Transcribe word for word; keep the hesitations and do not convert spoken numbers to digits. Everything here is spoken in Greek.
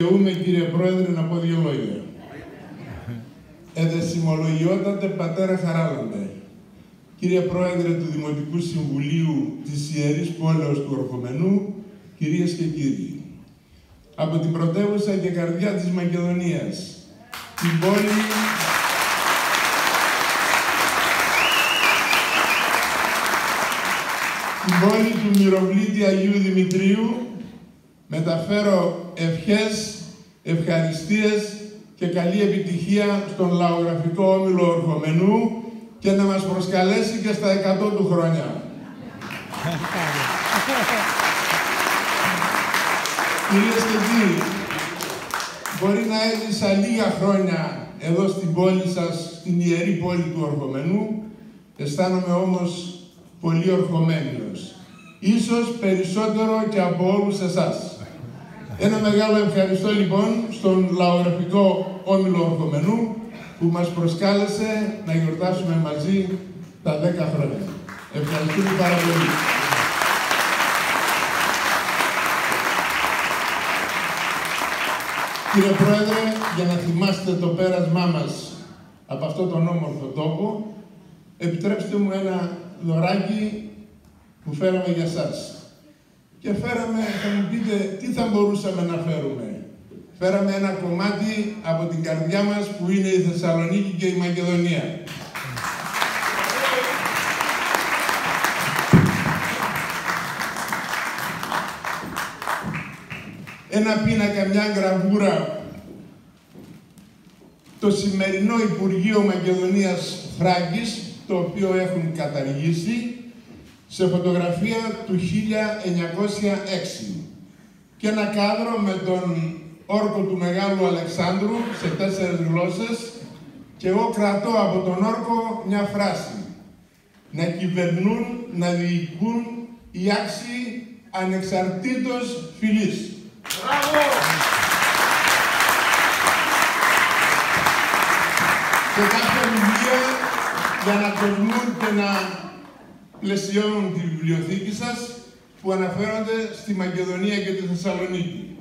Δικαιούμαι, κύριε Πρόεδρε, να πω δύο λόγια. Εδεσιμολογιότατε πατέρα Χαράλαμπε, κύριε Πρόεδρε του Δημοτικού Συμβουλίου της Ιερής Πόλεως του Ορχομενού, κυρίες και κύριοι, από την πρωτεύουσα και καρδιά της Μακεδονίας, την πόλη την πόλη του Μυροβλήτη Αγίου Δημητρίου, μεταφέρω ευχές, ευχαριστίες και καλή επιτυχία στον λαογραφικό όμιλο Ορχομενού και να μας προσκαλέσει και στα εκατό του χρόνια. Κυρίες και κύριοι, μπορεί να έζησα λίγα χρόνια εδώ στην πόλη σας, στην ιερή πόλη του Ορχομενού, αισθάνομαι όμως πολύ ορχομένιος. Ίσως περισσότερο και από όλους εσάς. Ένα μεγάλο ευχαριστώ λοιπόν στον λαογραφικό όμιλο Ορχομενού που μας προσκάλεσε να γιορτάσουμε μαζί τα δέκα χρόνια. Ευχαριστούμε πάρα πολύ. Κύριε Πρόεδρε, για να θυμάστε το πέρασμά μας από αυτόν τον όμορφο τόπο, επιτρέψτε μου ένα δωράκι που φέραμε για σας. Και φέραμε, θα μου πείτε, τι θα μπορούσαμε να φέρουμε. Φέραμε ένα κομμάτι από την καρδιά μας που είναι η Θεσσαλονίκη και η Μακεδονία. Ένα πίνακα, μια γραβούρα, το σημερινό Υπουργείο Μακεδονίας Θράκης, το οποίο έχουν καταργήσει, σε φωτογραφία του χίλια εννιακόσια έξι. Και ένα κάδρο με τον όρκο του Μεγάλου Αλεξάνδρου σε τέσσερις γλώσσες και εγώ κρατώ από τον όρκο μια φράση. Να κυβερνούν, να διοικούν οι άξιοι ανεξαρτήτως φυλής. Μπράβο! Και κάποια βιβλία για να τολμούν και να πλαισιώνουν τη βιβλιοθήκη σας που αναφέρονται στη Μακεδονία και τη Θεσσαλονίκη.